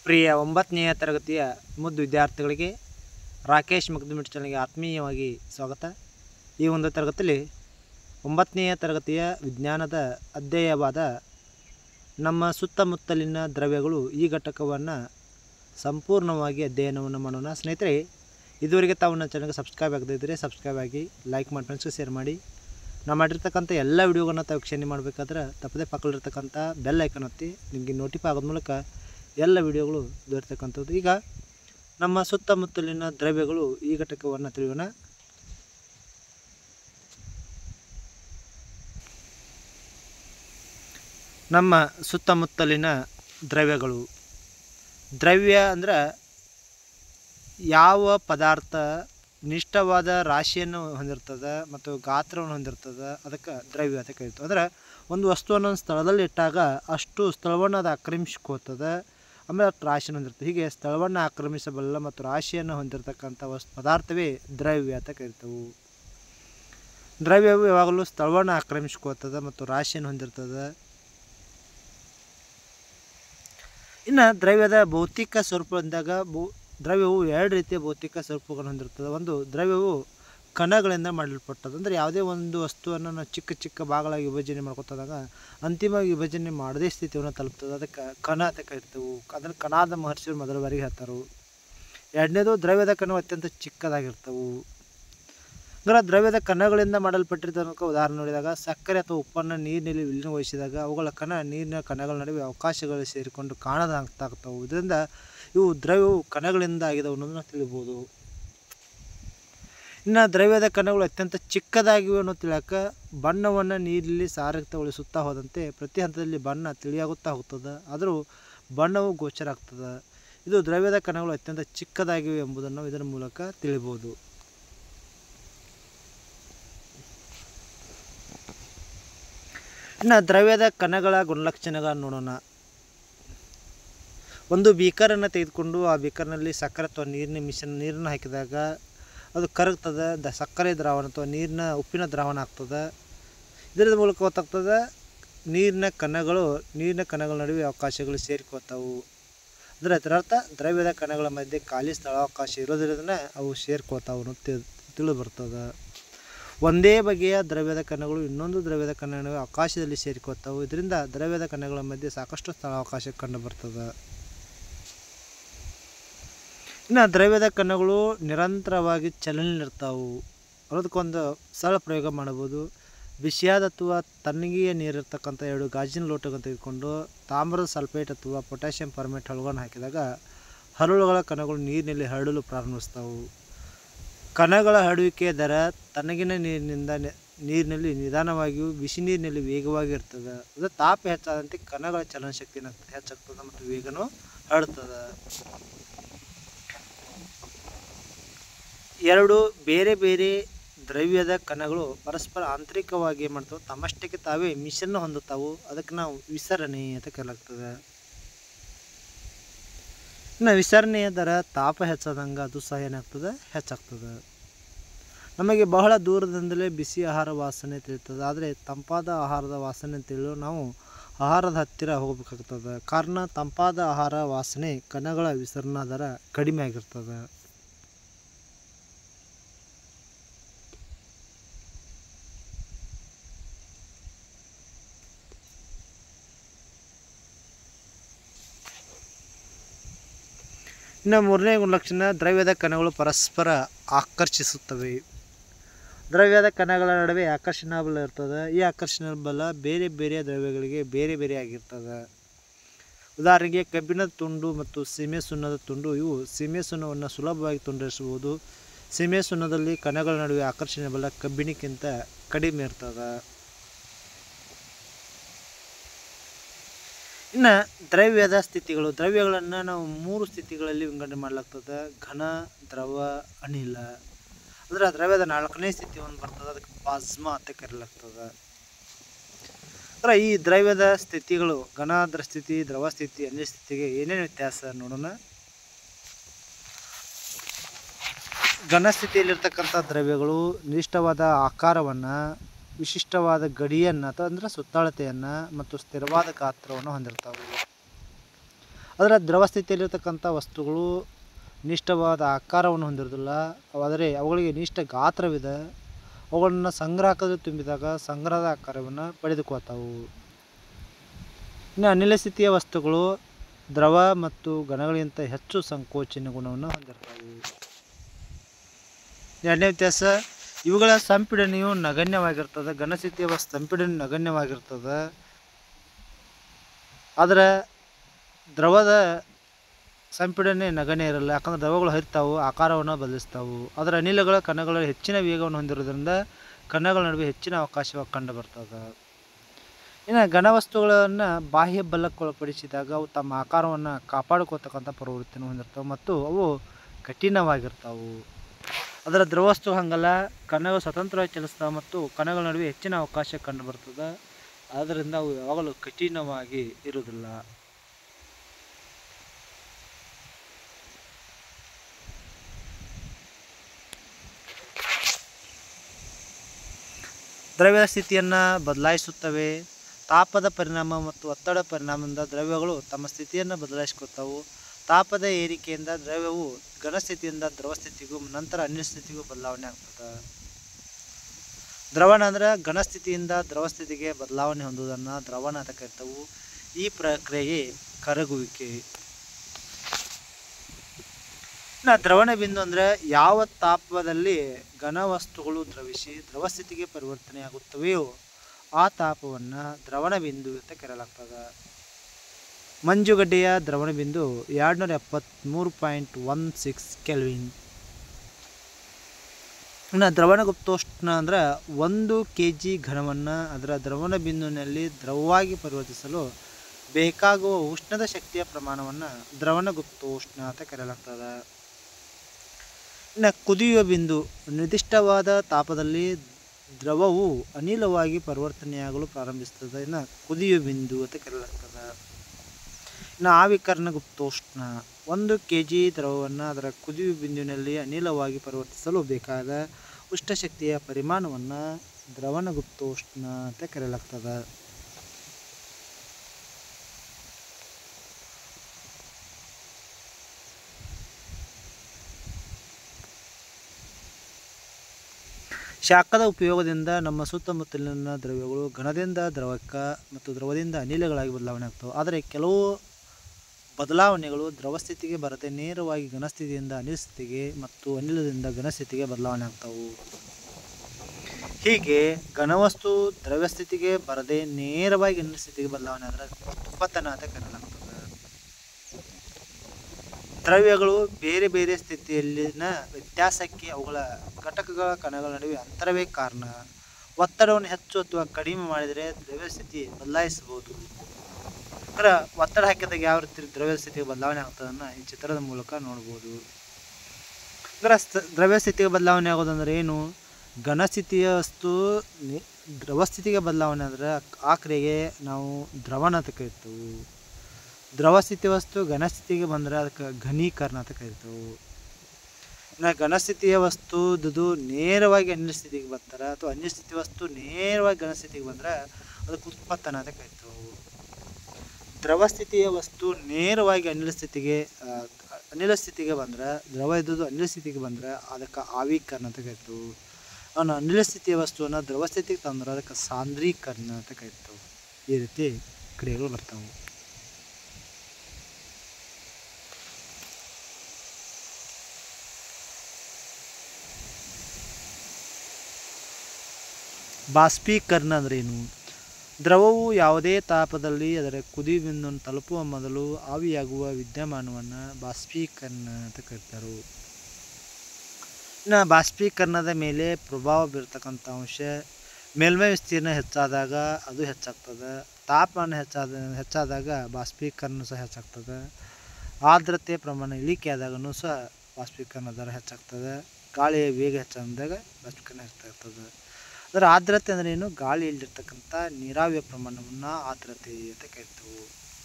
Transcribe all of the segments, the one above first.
ಪ್ರಿಯ 9ನೇ ತರಗತಿಯ ಮುದ್ದು ವಿದ್ಯಾರ್ಥಿಗಳಿಗೆ ರಾಕೇಶ್ ಮಗ್ದುಮಿಟ್ ಚಾನಲ್ಗೆ ಆತ್ಮೀಯವಾಗಿ ಸ್ವಾಗತ. ಈ ಒಂದು ತರಗತಿಯಲ್ಲಿ 9ನೇ ತರಗತಿಯ ವಿಜ್ಞಾನದ ಅಧ್ಯಾಯವಾದ ನಮ್ಮ ಸುತ್ತಮುತ್ತಲಿನ ದ್ರವ್ಯಗಳು ಈ ಘಟಕವನ್ನು ಸಂಪೂರ್ಣವಾಗಿ ಅಧ್ಯಯನವನ್ನು ಮಾಡೋಣ. ಸ್ನೇಹಿತರೆ, ಇದುವರೆಗೆ ತಾವು ನನ್ನ ಚಾನಲ್ಗೆ ಸಬ್ಸ್ಕ್ರೈಬ್ ಆಗದಿದ್ದರೆ ಸಬ್ಸ್ಕ್ರೈಬ್ ಆಗಿ, ಲೈಕ್ ಮಾಡಿ, ಫ್ರೆಂಡ್ಸ್ಗೆ ಶೇರ್ ಮಾಡಿ. ನಾವು ಮಾಡಿರ್ತಕ್ಕಂಥ ಎಲ್ಲ ವಿಡಿಯೋಗಳನ್ನ ತಾವು ವೀಕ್ಷಣೆ ಮಾಡಬೇಕಾದ್ರೆ ತಪ್ಪದೇ ಪಕ್ಕದಲ್ಲಿರ್ತಕ್ಕಂಥ ಬೆಲ್ ಐಕನ್ ಒತ್ತಿ ನಿಮಗೆ ನೋಟಿಫೈ ಆಗೋದ ಮೂಲಕ ಎಲ್ಲ ವಿಡಿಯೋಗಳು ದೊರೆತಕ್ಕಂಥದ್ದು. ಈಗ ನಮ್ಮ ಸುತ್ತಮುತ್ತಲಿನ ದ್ರವ್ಯಗಳು ಈ ಘಟಕವನ್ನು ತಿಳಿಯೋಣ. ನಮ್ಮ ಸುತ್ತಮುತ್ತಲಿನ ದ್ರವ್ಯಗಳು, ದ್ರವ್ಯ ಅಂದರೆ ಯಾವ ಪದಾರ್ಥ ನಿಷ್ಠವಾದ ರಾಶಿಯನ್ನು ಹೊಂದಿರ್ತದೆ ಮತ್ತು ಗಾತ್ರವನ್ನು ಹೊಂದಿರ್ತದೆ, ಅದಕ್ಕೆ ದ್ರವ್ಯ ಅಂತ ಕರೀತೀವಿ. ಅಂದರೆ ಒಂದು ವಸ್ತುವನ್ನು ಒಂದು ಸ್ಥಳದಲ್ಲಿ ಇಟ್ಟಾಗ ಅಷ್ಟು ಸ್ಥಳವನ್ನು ಅದು ಆಕ್ರಮಿಸ್ಕೋತದೆ, ಆಮೇಲೆ ಅಷ್ಟು ರಾಶಿಯನ್ನು ಹೊಂದಿರ್ತದೆ. ಹೀಗೆ ಸ್ಥಳವನ್ನು ಆಕ್ರಮಿಸಬಲ್ಲ ಮತ್ತು ರಾಶಿಯನ್ನು ಹೊಂದಿರತಕ್ಕಂಥ ಪದಾರ್ಥವೇ ದ್ರವ್ಯ ಅಂತ ಕರಿತೇವೆ. ದ್ರವ್ಯವು ಯಾವಾಗಲೂ ಸ್ಥಳವನ್ನು ಆಕ್ರಮಿಸ್ಕೋತದೆ ಮತ್ತು ರಾಶಿಯನ್ನು ಹೊಂದಿರ್ತದೆ. ಇನ್ನು ದ್ರವ್ಯದ ಭೌತಿಕ ಸ್ವರೂಪ ಅಂದಾಗ ದ್ರವ್ಯವು ಎರಡು ರೀತಿಯ ಭೌತಿಕ ಸ್ವರೂಪಗಳನ್ನು ಹೊಂದಿರ್ತದೆ. ಒಂದು, ದ್ರವ್ಯವು ಕಣಗಳಿಂದ ಮಾಡಲ್ಪಟ್ಟದ್ದು. ಅಂದರೆ ಯಾವುದೇ ಒಂದು ವಸ್ತುವನ್ನು ನಾವು ಚಿಕ್ಕ ಚಿಕ್ಕ ಭಾಗಗಳಾಗಿ ವಿಭಜನೆ ಮಾಡ್ಕೊತದಾಗ ಅಂತಿಮವಾಗಿ ವಿಭಜನೆ ಮಾಡದೇ ಸ್ಥಿತಿಯನ್ನು ತಲುಪ್ತದೆ. ಅದಕ್ಕೆ ಕಣ ಅಂತ ಕರಿತೇವೆ. ಅದನ್ನು ಕಣಾದ ಮಹರ್ಷಿಗಳು ಮೊದಲ ಬಾರಿಗೆ ಹೇಳ್ತಾರೆ. ಎರಡನೇದು, ದ್ರವ್ಯದ ಕಣವು ಅತ್ಯಂತ ಚಿಕ್ಕದಾಗಿರ್ತವೆ. ಅಂದರೆ ದ್ರವ್ಯದ ಕಣಗಳಿಂದ ಮಾಡಲ್ಪಟ್ಟಿರ್ತಕ್ಕ ಉದಾಹರಣೆ ನೋಡಿದಾಗ ಸಕ್ಕರೆ ಅಥವಾ ಉಪ್ಪನ್ನು ನೀರಿನಲ್ಲಿ ವಿಲೀನಗೊಳಿಸಿದಾಗ ಅವುಗಳ ಕಣ ನೀರಿನ ಕಣಗಳ ನಡುವೆ ಅವಕಾಶಗಳು ಸೇರಿಕೊಂಡು ಕಾಣದಾಗ್ತಾಗ್ತವೆ. ಇದರಿಂದ ಇವು ದ್ರವ್ಯವು ಕಣಗಳಿಂದ ಆಗಿದವು ಅನ್ನೋದನ್ನು ತಿಳಿಬೋದು. ಇನ್ನು ದ್ರವ್ಯದ ಕಣಗಳು ಅತ್ಯಂತ ಚಿಕ್ಕದಾಗಿವೆ ಅನ್ನೋ ತಿಳಿಯೋಕೆ ಬಣ್ಣವನ್ನು ನೀರಿನಲ್ಲಿ ಸಾರಯುಕ್ತಗೊಳಿಸುತ್ತಾ ಹೋದಂತೆ ಪ್ರತಿ ಹಂತದಲ್ಲಿ ಬಣ್ಣ ತಿಳಿಯಾಗುತ್ತಾ ಹೋಗ್ತದೆ, ಆದರೂ ಬಣ್ಣವು ಗೋಚರ ಆಗ್ತದೆ. ಇದು ದ್ರವ್ಯದ ಕಣಗಳು ಅತ್ಯಂತ ಚಿಕ್ಕದಾಗಿವೆ ಎಂಬುದನ್ನು ಇದರ ಮೂಲಕ ತಿಳಿಬೋದು. ಇನ್ನು ದ್ರವ್ಯದ ಕಣಗಳ ಗುಣಲಕ್ಷಣಗಳನ್ನು ನೋಡೋಣ. ಒಂದು ಬೀಕರನ್ನು ತೆಗೆದುಕೊಂಡು ಆ ಬೀಕರ್ನಲ್ಲಿ ಸಕ್ಕರೆ ಅಥವಾ ನೀರನ್ನು ಹಾಕಿದಾಗ ಅದು ಕರಗ್ತದೆ. ಸಕ್ಕರೆ ದ್ರಾವಣ ಅಥವಾ ಉಪ್ಪಿನ ದ್ರಾವಣ ಆಗ್ತದೆ. ಇದರ ಮೂಲಕ ಗೊತ್ತಾಗ್ತದೆ ನೀರಿನ ಕಣಗಳ ನಡುವೆ ಅವಕಾಶಗಳು ಸೇರ್ಕೋತಾವು. ಇದರರ್ಥ ದ್ರವ್ಯದ ಕಣಗಳ ಮಧ್ಯೆ ಖಾಲಿ ಸ್ಥಳಾವಕಾಶ ಇರೋದ್ರಿಂದ ಅವು ಸೇರ್ಕೋತಾವು ಅನ್ನೋದು ತಿಳಿದು ಬರ್ತದೆ. ಒಂದೇ ಬಗೆಯ ದ್ರವ್ಯದ ಕಣಗಳು ಇನ್ನೊಂದು ದ್ರವ್ಯದ ಕಣಗಳ ನಡುವೆ ಆಕಾಶದಲ್ಲಿ ಸೇರ್ಕೋತಾವು. ಇದರಿಂದ ದ್ರವ್ಯದ ಕಣಗಳ ಮಧ್ಯೆ ಸಾಕಷ್ಟು ಸ್ಥಳಾವಕಾಶ ಕಂಡು ಬರ್ತದೆ. ಇನ್ನು ದ್ರವ್ಯದ ಕಣಗಳು ನಿರಂತರವಾಗಿ ಚಲನೆಯಲ್ಲಿರ್ತಾವೆ ಅನ್ನೋದಕ್ಕೊಂದು ಸರಳ ಪ್ರಯೋಗ ಮಾಡ್ಬೋದು. ಬಿಸಿಯಾದ ಅಥವಾ ತಣ್ಣಗೆಯ ನೀರಿರ್ತಕ್ಕಂಥ 2 ಗಾಜಿನ ಲೋಟಗಳನ್ನು ತೆಗೆದುಕೊಂಡು ತಾಮ್ರದ ಸಲ್ಫೇಟ್ ಅಥವಾ ಪೊಟ್ಯಾಷಿಯಂ ಪರ್ಮೇಟ್ ಹರಳುಗಳನ್ನು ಹಾಕಿದಾಗ ಹರಳುಗಳ ಕಣಗಳು ನೀರಿನಲ್ಲಿ ಹರಡಲು ಪ್ರಾರಂಭಿಸ್ತಾವೆ. ಕಣಗಳ ಹರಡುವಿಕೆಯ ದರ ತಣ್ಣಗಿನ ನೀರಿನಲ್ಲಿ ನಿಧಾನವಾಗಿಯೂ ಬಿಸಿ ನೀರಿನಲ್ಲಿ ವೇಗವಾಗಿ ಇರ್ತದೆ. ಅದು ತಾಪ ಹೆಚ್ಚಾದಂತೆ ಕಣಗಳ ಚಲನಶಕ್ತಿ ಹೆಚ್ಚಾಗ್ತದೆ ಮತ್ತು ವೇಗನೂ ಹರಡ್ತದೆ. 2 ಬೇರೆ ಬೇರೆ ದ್ರವ್ಯದ ಕಣಗಳು ಪರಸ್ಪರ ಆಂತರಿಕವಾಗಿ ಏನು ಮಾಡ್ತಾವೆ, ತಮ್ಮಷ್ಟಕ್ಕೆ ತಾವೇ ಮಿಶ್ರಣ ಹೊಂದುತ್ತಾವೆ. ಅದಕ್ಕೆ ನಾವು ವಿಸರಣೆ ಅಂತ ಕರೆಯಲಾಗ್ತದೆ. ಇನ್ನು ವಿಸರಣೆಯ ದರ ತಾಪ ಹೆಚ್ಚಾದಂಗೆ ಅದು ಸಹ ಏನಾಗ್ತದೆ, ಹೆಚ್ಚಾಗ್ತದೆ. ನಮಗೆ ಬಹಳ ದೂರದಿಂದಲೇ ಬಿಸಿ ಆಹಾರ ವಾಸನೆ ತಿಳಿತದೆ, ಆದರೆ ತಂಪಾದ ಆಹಾರದ ವಾಸನೆ ತಿಳಿಯಲು ನಾವು ಆಹಾರದ ಹತ್ತಿರ ಹೋಗಬೇಕಾಗ್ತದೆ. ಕಾರಣ ತಂಪಾದ ಆಹಾರ ವಾಸನೆ ಕಣಗಳ ವಿಸರಣಾ ದರ ಕಡಿಮೆ ಆಗಿರ್ತದೆ. ಇನ್ನು 3ನೇ ಗುಣಲಕ್ಷಣ, ದ್ರವ್ಯದ ಕಣಗಳು ಪರಸ್ಪರ ಆಕರ್ಷಿಸುತ್ತವೆ. ದ್ರವ್ಯದ ಕಣಗಳ ನಡುವೆ ಆಕರ್ಷಣಾ ಬಲ ಇರ್ತದೆ. ಈ ಆಕರ್ಷಣಾ ಬಲ ಬೇರೆ ಬೇರೆ ದ್ರವ್ಯಗಳಿಗೆ ಬೇರೆ ಬೇರೆ ಆಗಿರ್ತದೆ. ಉದಾಹರಣೆಗೆ ಕಬ್ಬಿಣದ ತುಂಡು ಮತ್ತು ಸೀಮೆ ಸುಣ್ಣದ ತುಂಡು. ಇವು ಸೀಮೆ ಸುಣ್ಣವನ್ನು ಸುಲಭವಾಗಿ ತುಂಡರಿಸಬಹುದು. ಸೀಮೆ ಸುಣ್ಣದಲ್ಲಿ ಕಣಗಳ ನಡುವೆ ಆಕರ್ಷಣೆ ಬಲ ಕಬ್ಬಿಣಕ್ಕಿಂತ ಕಡಿಮೆ ಇರ್ತದೆ. ಇನ್ನು ದ್ರವ್ಯದ ಸ್ಥಿತಿಗಳು, ದ್ರವ್ಯಗಳನ್ನು ನಾವು 3 ಸ್ಥಿತಿಗಳಲ್ಲಿ ವಿಂಗಡಣೆ ಮಾಡಲಾಗ್ತದೆ: ಘನ, ದ್ರವ, ಅನಿಲ. ಅಂದರೆ ದ್ರವ್ಯದ 4ನೇ ಸ್ಥಿತಿ ಒಂದು ಬರ್ತದೆ, ಅದಕ್ಕೆ ಪ್ಲಾಸ್ಮಾ ಅಂತ ಕರೆಯಲಾಗ್ತದೆ. ಅಂದರೆ ಈ ದ್ರವ್ಯದ ಸ್ಥಿತಿಗಳು ಘನ ಸ್ಥಿತಿ, ದ್ರವ ಸ್ಥಿತಿ, ಅನಿಲ ಸ್ಥಿತಿಗೆ ಏನೇನು ವ್ಯತ್ಯಾಸ ನೋಡೋಣ. ಘನ ಸ್ಥಿತಿಯಲ್ಲಿರ್ತಕ್ಕಂಥ ದ್ರವ್ಯಗಳು ನಿರ್ದಿಷ್ಟವಾದ ಆಕಾರವನ್ನು, ವಿಶಿಷ್ಟವಾದ ಗಡಿಯನ್ನು ಅಂದರೆ ಸುತ್ತಳತೆಯನ್ನು ಮತ್ತು ಸ್ಥಿರವಾದ ಗಾತ್ರವನ್ನು ಹೊಂದಿರ್ತವೆ. ಅದರ ದ್ರವ ಸ್ಥಿತಿಯಲ್ಲಿರ್ತಕ್ಕಂಥ ವಸ್ತುಗಳು ನಿಷ್ಠವಾದ ಆಕಾರವನ್ನು ಹೊಂದಿರೋದಿಲ್ಲ, ಆದರೆ ಅವುಗಳಿಗೆ ನಿಷ್ಠ ಗಾತ್ರವಿದೆ. ಅವುಗಳನ್ನು ಸಂಗ್ರಾಹಕದಲ್ಲಿ ತುಂಬಿದಾಗ ಸಂಗ್ರಹದ ಆಕಾರವನ್ನು ಪಡೆದುಕೊಳ್ತಾವು. ಇನ್ನು ಅನಿಲ ಸ್ಥಿತಿಯ ವಸ್ತುಗಳು ದ್ರವ ಮತ್ತು ಘನಗಳಿಗಿಂತ ಹೆಚ್ಚು ಸಂಕೋಚನ ಗುಣವನ್ನು ಹೊಂದಿರ್ತವೆ. ಎರಡನೇ ವ್ಯತ್ಯಾಸ, ಇವುಗಳ ಸಂಪೀಡನೆಯು ನಗಣ್ಯವಾಗಿರ್ತದೆ. ಘನಸ್ಥಿತಿಯ ಸಂಪೀಡನೆ ನಗಣ್ಯವಾಗಿರ್ತದೆ, ಆದರೆ ದ್ರವದ ಸಂಪೀಡನೆ ನಗಣ್ಯ ಇರಲ್ಲ. ಯಾಕಂದರೆ ದ್ರವಗಳು ಹರಿತಾವು, ಆಕಾರವನ್ನು ಬದಲಿಸ್ತಾವು. ಆದರೆ ಅನಿಲಗಳ ಕಣಗಳ ಹೆಚ್ಚಿನ ವೇಗವನ್ನು ಹೊಂದಿರೋದ್ರಿಂದ ಕಣಗಳ ನಡುವೆ ಹೆಚ್ಚಿನ ಅವಕಾಶವಾಗಿ ಕಂಡು ಬರ್ತದೆ. ಇನ್ನು ಘನವಸ್ತುಗಳನ್ನು ಬಾಹ್ಯ ಬಲಕ್ಕೆ ಒಳಪಡಿಸಿದಾಗ ಅವು ತಮ್ಮ ಆಕಾರವನ್ನು ಕಾಪಾಡ್ಕೋತಕ್ಕಂಥ ಪ್ರವೃತ್ತಿಯನ್ನು ಹೊಂದಿರ್ತವೆ ಮತ್ತು ಅವು ಕಠಿಣವಾಗಿರ್ತಾವೆ. ಅದರ ದ್ರವವಸ್ತು ಹಂಗಲ್ಲ, ಕಣಗಳು ಸ್ವತಂತ್ರವಾಗಿ ಚಲಿಸ್ತಾವೆ ಮತ್ತು ಕಣಗಳ ನಡುವೆ ಹೆಚ್ಚಿನ ಅವಕಾಶ ಕಂಡು ಬರ್ತದೆ. ಆದ್ದರಿಂದ ಅವು ಯಾವಾಗಲೂ ಕಠಿಣವಾಗಿ ಇರುವುದಿಲ್ಲ. ದ್ರವ್ಯದ ಸ್ಥಿತಿಯನ್ನು ಬದಲಾಯಿಸುತ್ತವೆ. ತಾಪದ ಪರಿಣಾಮ ಮತ್ತು ಒತ್ತಡ ಪರಿಣಾಮದಿಂದ ದ್ರವ್ಯಗಳು ತಮ್ಮ ಸ್ಥಿತಿಯನ್ನು ಬದಲಾಯಿಸ್ಕೊತಾವು. ತಾಪದ ಏರಿಕೆಯಿಂದ ದ್ರವ್ಯವು ಘನಸ್ಥಿತಿಯಿಂದ ದ್ರವಸ್ಥಿತಿಗೂ ನಂತರ ಅನಿಲ ಸ್ಥಿತಿಗೂ ಬದಲಾವಣೆ ಆಗ್ತದೆ. ದ್ರವಣ ಅಂದರೆ ಘನಸ್ಥಿತಿಯಿಂದ ದ್ರವಸ್ಥಿತಿಗೆ ಬದಲಾವಣೆ ಹೊಂದುವುದನ್ನು ದ್ರವಣ ಅಂತ ಕರಿತಾವು. ಈ ಪ್ರಕ್ರಿಯೆಗೆ ಕರಗುವಿಕೆ. ಇನ್ನು ದ್ರವಣ ಬಿಂದು ಅಂದರೆ ಯಾವ ತಾಪದಲ್ಲಿ ಘನವಸ್ತುಗಳು ದ್ರವಿಸಿ ದ್ರವಸ್ಥಿತಿಗೆ ಪರಿವರ್ತನೆಯಾಗುತ್ತವೆಯೋ ಆ ತಾಪವನ್ನು ದ್ರವಣ ಬಿಂದು ಅಂತ ಕರೆಯಲಾಗ್ತದೆ. ಮಂಜುಗಡ್ಡೆಯ ದ್ರವಣ ಬಿಂದು 273.16 ಕೆಲ್ವಿನ್. ಇನ್ನು ದ್ರವಣ ಗುಪ್ತೋಷ್ಣ ಅಂದರೆ 1 kg ಘನವನ್ನು ಅದರ ದ್ರವಣ ಬಿಂದುವಿನಲ್ಲಿ ದ್ರವವಾಗಿ ಪರಿವರ್ತಿಸಲು ಬೇಕಾಗುವ ಉಷ್ಣದ ಶಕ್ತಿಯ ಪ್ರಮಾಣವನ್ನು ದ್ರವಣ ಗುಪ್ತೋಷ್ಣ ಅಂತ ಕರೆಯಲಾಗ್ತದೆ. ಇನ್ನು ಕುದಿಯುವ ಬಿಂದು, ನಿರ್ದಿಷ್ಟವಾದ ತಾಪದಲ್ಲಿ ದ್ರವವು ಅನಿಲವಾಗಿ ಪರಿವರ್ತನೆಯಾಗಲು ಪ್ರಾರಂಭಿಸ್ತದೆ. ಇನ್ನು ಕುದಿಯುವ ಬಿಂದು ಅಂತ ಕರೆಯಲಾಗ್ತದೆ. ಇನ್ನು ಆವಿಕರಣ ಗುಪ್ತೋಷ್ಣ, 1 kg ದ್ರವವನ್ನು ಅದರ ಕುದಿಯುವ ಬಿಂದುವಿನಲ್ಲಿ ಅನಿಲವಾಗಿ ಪರಿವರ್ತಿಸಲು ಬೇಕಾದ ಉಷ್ಣಶಕ್ತಿಯ ಪರಿಮಾಣವನ್ನು ದ್ರವಣ ಗುಪ್ತೋಷ್ಣ ಅಂತ ಕರೆಯಲಾಗ್ತದೆ. ಶಾಖದ ಉಪಯೋಗದಿಂದ ನಮ್ಮ ಸುತ್ತಮುತ್ತಲಿನ ದ್ರವ್ಯಗಳು ಘನದಿಂದ ದ್ರವಕ್ಕೆ ಮತ್ತು ದ್ರವದಿಂದ ಅನಿಲಗಳಾಗಿ ಬದಲಾವಣೆ ಆಗ್ತವೆ. ಆದರೆ ಕೆಲವು ಬದಲಾವಣೆಗಳು ದ್ರವಸ್ಥಿತಿಗೆ ಬರದೆ ನೇರವಾಗಿ ಘನಸ್ಥಿತಿಯಿಂದ ಅನಿಲ ಸ್ಥಿತಿಗೆ ಮತ್ತು ಅನಿಲದಿಂದ ಘನಸ್ಥಿತಿಗೆ ಬದಲಾವಣೆ ಆಗ್ತವೆ. ಹೀಗೆ ಘನವಸ್ತು ದ್ರವ್ಯಸ್ಥಿತಿಗೆ ಬರದೆ ನೇರವಾಗಿ ಅನಿಲ ಸ್ಥಿತಿಗೆ ಬದಲಾವಣೆ ಆದರೆ ಉತ್ಪತನ ಅಂತ ಕರೆಯಲಾಗ್ತದೆ. ದ್ರವ್ಯಗಳು ಬೇರೆ ಬೇರೆ ಸ್ಥಿತಿಯಲ್ಲಿನ ವ್ಯತ್ಯಾಸಕ್ಕೆ ಅವುಗಳ ಘಟಕಗಳ ಕಣಗಳ ನಡುವೆ ಅಂತರವೇ ಕಾರಣ. ಒತ್ತಡವನ್ನು ಹೆಚ್ಚು ಅಥವಾ ಕಡಿಮೆ ಮಾಡಿದರೆ ದ್ರವ್ಯ ಸ್ಥಿತಿ ಬದಲಾಯಿಸಬಹುದು. ಅಂದರೆ ಒತ್ತಡ ಹಾಕಿದಾಗ ಯಾವ ರೀತಿ ದ್ರವ್ಯ ಸ್ಥಿತಿಗೆ ಬದಲಾವಣೆ ಆಗ್ತದನ್ನು ಈ ಚಿತ್ರದ ಮೂಲಕ ನೋಡ್ಬೋದು. ಅಂದರೆ ದ್ರವ್ಯ ಸ್ಥಿತಿಗೆ ಬದಲಾವಣೆ ಆಗೋದಂದ್ರೆ ಏನು? ಘನಸ್ಥಿತಿಯ ವಸ್ತು ದ್ರವಸ್ಥಿತಿಗೆ ಬದಲಾವಣೆ ಅಂದರೆ ಆ ಕ್ರಿಯೆಗೆ ನಾವು ದ್ರವಣ ಅಂತ ಕರಿತೇವೆ. ದ್ರವಸ್ಥಿತಿ ವಸ್ತು ಘನಸ್ಥಿತಿಗೆ ಬಂದರೆ ಅದಕ್ಕೆ ಘನೀಕರಣ ಅಂತ ಕರಿತೇವೆ. ಇನ್ನು ಘನಸ್ಥಿತಿಯ ವಸ್ತು ಇದು ನೇರವಾಗಿ ಅನಿಲ ಸ್ಥಿತಿಗೆ ಬರ್ತಾರೆ ಅಥವಾ ಅನಿಲ ಸ್ಥಿತಿ ವಸ್ತು ನೇರವಾಗಿ ಘನಸ್ಥಿತಿಗೆ ಬಂದರೆ ಅದಕ್ಕೆ ಉತ್ಪತ್ತನ ಅಂತ ಕರಿತೇವೆ. ದ್ರವಸ್ಥಿತಿಯ ವಸ್ತು ನೇರವಾಗಿ ಅನಿಲ ಸ್ಥಿತಿಗೆ ಬಂದರೆ ದ್ರವ ಇದ್ದದ್ದು ಅನಿಲ ಸ್ಥಿತಿಗೆ ಬಂದರೆ ಅದಕ್ಕೆ ಆವಿಕರಣ ಅಂತ ಕರಿತೇವೆ. ಅವನು ಅನಿಲ ಸ್ಥಿತಿಯ ವಸ್ತುವನ್ನು ದ್ರವಸ್ಥಿತಿಗೆ ತಂದ್ರೆ ಅದಕ್ಕೆ ಸಾಂದ್ರೀಕರಣ ಅಂತ ಕರಿತೇವೆ. ಈ ರೀತಿ ಕ್ರಿಯೆಗಳು ಬರ್ತಾವೆ. ಬಾಷ್ಪೀಕರಣ ಅಂದ್ರೇನು? ದ್ರವವು ಯಾವುದೇ ತಾಪದಲ್ಲಿ ಅದರ ಕುದಿ ಬಿಂದುವನ್ನು ತಲುಪುವ ಮೊದಲು ಆವಿಯಾಗುವ ವಿದ್ಯಮಾನವನ್ನು ಬಾಷ್ಪೀಕರಣ ಅಂತ ಕರೀತಾರೆ. ಇನ್ನು ಬಾಷ್ಪೀಕರಣದ ಮೇಲೆ ಪ್ರಭಾವ ಬೀರ್ತಕ್ಕಂಥ ಅಂಶ ಮೇಲ್ಮೈ ವಿಸ್ತೀರ್ಣ ಹೆಚ್ಚಾದಾಗ ಅದು ಹೆಚ್ಚಾಗ್ತದೆ. ತಾಪಮಾನ ಹೆಚ್ಚಾದಾಗ ಬಾಷ್ಪೀಕರಣ ಸಹ ಹೆಚ್ಚಾಗ್ತದೆ. ಆರ್ದ್ರತೆ ಪ್ರಮಾಣ ಇಳಿಕೆ ಆದಾಗೂ ಸಹ ಬಾಷ್ಪೀಕರಣ ದರ ಹೆಚ್ಚಾಗ್ತದೆ. ಗಾಳಿಯ ವೇಗ ಹೆಚ್ಚಾದಾಗ ಬಾಷ್ಪೀಕರಣ ಹೆಚ್ಚಾಗ್ತದೆ. ಅದರ ಆರ್ದ್ರತೆ ಅಂದ್ರೆ ಏನು? ಗಾಳಿಯಲ್ಲಿರ್ತಕ್ಕಂಥ ನೀರಾವಿಯ ಪ್ರಮಾಣವನ್ನು ಆರ್ದ್ರತೆ ಅಂತ ಕರಿತೇವೆ.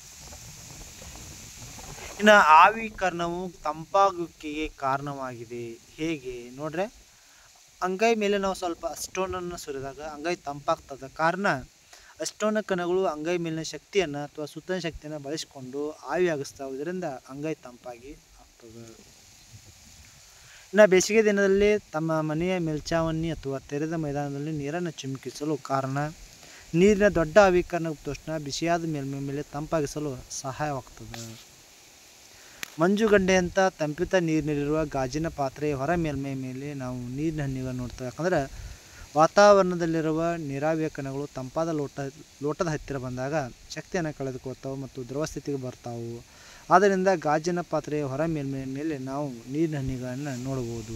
ಇನ್ನು ಆವಿಕರಣವು ತಂಪಾಗುವಿಕೆಗೆ ಕಾರಣವಾಗಿದೆ. ಹೇಗೆ ನೋಡ್ರೆ, ಅಂಗೈ ಮೇಲೆ ನಾವು ಸ್ವಲ್ಪ ಸ್ಟೋನನ್ನು ಸುರಿದಾಗ ಅಂಗೈ ತಂಪಾಗ್ತದೆ. ಕಾರಣ ಅಸ್ಟೋನ ಕಣಗಳು ಅಂಗೈ ಮೇಲಿನ ಶಕ್ತಿಯನ್ನು ಅಥವಾ ಸುತ್ತಲಿನ ಶಕ್ತಿಯನ್ನು ಬಳಸಿಕೊಂಡು ಆವಿಯಾಗಿಸ್ತಾವೆ. ಇದರಿಂದ ಅಂಗೈ ತಂಪಾಗಿ ಆಗ್ತದೆ. ಇನ್ನು ಬೇಸಿಗೆ ದಿನದಲ್ಲಿ ತಮ್ಮ ಮನೆಯ ಮೇಲ್ಛಾವಣಿ ಅಥವಾ ತೆರೆದ ಮೈದಾನದಲ್ಲಿ ನೀರನ್ನು ಚಿಮುಕಿಸಲು ಕಾರಣ ನೀರಿನ ದೊಡ್ಡ ಆವಿಕರಣ ತಕ್ಷಣ ಬಿಸಿಯಾದ ಮೇಲ್ಮೈ ಮೇಲೆ ತಂಪಾಗಿಸಲು ಸಹಾಯವಾಗ್ತದೆ. ಮಂಜುಗಡ್ಡೆಯಂಥ ತಂಪಿತ ನೀರಿನಲ್ಲಿರುವ ಗಾಜಿನ ಪಾತ್ರೆಯ ಹೊರ ಮೇಲ್ಮೈ ಮೇಲೆ ನಾವು ನೀರಿನ ಹನಿಗಳನ್ನು ನೋಡ್ತೇವೆ. ಯಾಕಂದರೆ ವಾತಾವರಣದಲ್ಲಿರುವ ನೀರಾವಿಯ ಕಣಗಳು ತಂಪಾದ ಲೋಟದ ಹತ್ತಿರ ಬಂದಾಗ ಶಕ್ತಿಯನ್ನು ಕಳೆದುಕೊಳ್ತಾವೆ ಮತ್ತು ದ್ರವ ಸ್ಥಿತಿಗೆ ಬರ್ತಾವೆ. ಆದ್ದರಿಂದ ಗಾಜಿನ ಪಾತ್ರೆಯ ಹೊರ ಮೇಲ್ಮೈ ಮೇಲೆ ನಾವು ನೀರಿನ ಹನಿಗಳನ್ನು ನೋಡಬಹುದು.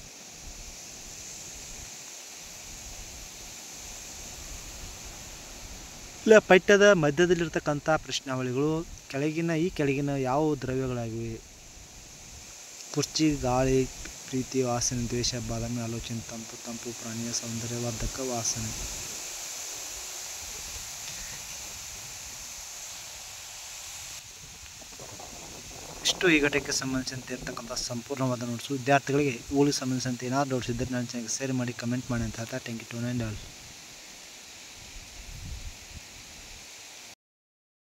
ಇಲ್ಲ, ಪಠ್ಯದ ಮಧ್ಯದಲ್ಲಿರ್ತಕ್ಕಂಥ ಪ್ರಶ್ನಾವಳಿಗಳು ಈ ಕೆಳಗಿನ ಯಾವ ದ್ರವ್ಯಗಳಾಗಿವೆ? ಕುರ್ಚಿ, ಗಾಳಿ, ಪ್ರೀತಿ, ವಾಸನೆ, ದ್ವೇಷ, ಬಾದಾಮಿ, ಆಲೋಚನೆ, ತಂಪು, ಪ್ರಾಣಿಯ ಸೌಂದರ್ಯವರ್ಧಕ, ವಾಸನೆ. ಇಷ್ಟು ಈ ಘಟಕ್ಕೆ ಸಂಬಂಧಿಸಿದಂತೆ ಇರ್ತಕ್ಕಂಥ ಸಂಪೂರ್ಣವಾದ ನೋಟ್ಸು. ವಿದ್ಯಾರ್ಥಿಗಳಿಗೆ ಇವುಗಳಿಗೆ ಸಂಬಂಧಿಸಿದಂತೆ ಏನಾದರೂ ಡೌಟ್ಸ್ ಇದ್ದರೆ ನನ್ನ ಚಾನಲ್ಗೆ ಶೇರ್ ಮಾಡಿ, ಕಮೆಂಟ್ ಮಾಡಿ ಅಂತ ಹೇಳ್ತಾ ಥ್ಯಾಂಕ್ ಯು ಟು ಆಲ್.